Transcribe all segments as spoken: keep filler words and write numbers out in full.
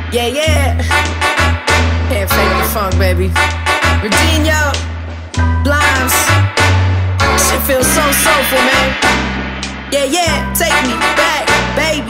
Yeah, yeah. Can't fake the funk, baby. Rodinho, Blimes. Shit feels so soulful, man. Yeah, yeah. Take me back, baby.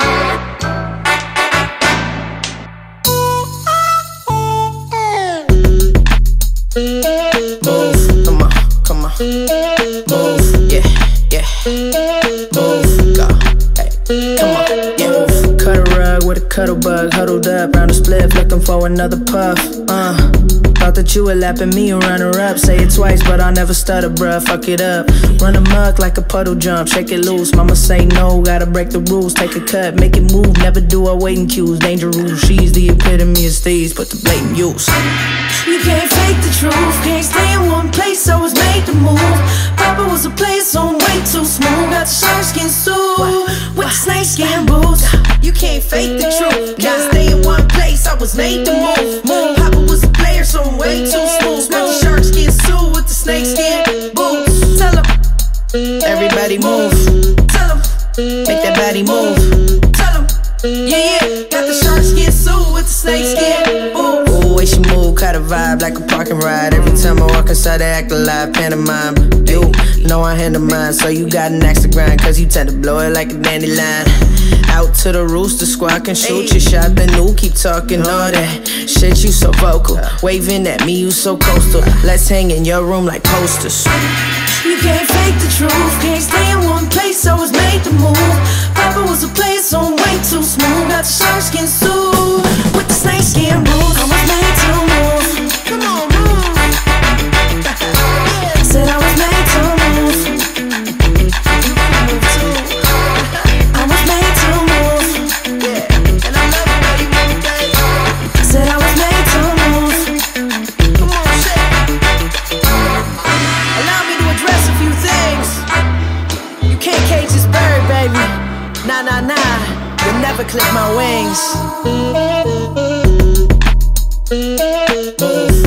Move, come on, come on. Move, yeah, yeah. Move, go, hey, come on, yeah. Move. Cut a rug with a cuddle bug, huddled up round the spliff, looking for another puff. Uh, thought that you were lapping me and run her up. Say it twice, but I'll never stutter, bruh. Fuck it up. Run amok like a puddle jump, shake it loose. Mama say no, gotta break the rules. Take a cut, make it move, never do our waiting cues. Danger rules, she's the epitome of thieves, but the blatant use. You can't fake the truth, can't stay in one place, so it's made to move. Papa was a player, so I'm way too smooth. Got the shark skin suit with the snake skin boots. You can't fake the truth, can't stay in one place, I was made to move. Papa was a player, so I'm way too smooth. Got the shark skin suit with the snake skin boots. Tell 'em, everybody move. Tell 'em, make that body move. Tell 'em, yeah, yeah, got the shark skin suit with the snake skin boots. Ooh, way she move, caught a vibe like a parking ride. Every time I walk inside, I act alive, pantomime. You know I handle mine, so you got an axe to grind, cause you tend to blow it like a dandelion. Out to the rooster squawk and shoot your shot, then new, keep talking all that shit, you so vocal. Waving at me, you so coastal. Let's hang in your room like posters. You can't fake the truth, can't stay in one place, so it's made to move. Papa was a player, so I'm way too smooth. Got the shark skin suit with the snake skin boots. I was made to move. Come on, move. Said I was made to move. I was made to move. Yeah, and I love the way you move, baby. Said I was made to move. Come on, shit. Allow me to address a few things. You can't cage this bird, baby. Nah, nah, nah. You'll never clip my wings. Move.